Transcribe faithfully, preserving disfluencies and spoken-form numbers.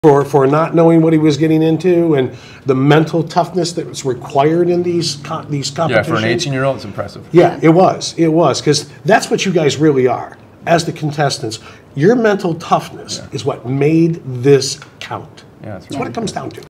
for, for not knowing what he was getting into and the mental toughness that was required in these co these competitions. Yeah, for an eighteen-year-old, it's impressive. Yeah, it was. It was, because that's what you guys really are. As the contestants, your mental toughness yeah. is what made this count. Yeah, that's, that's what it comes down to.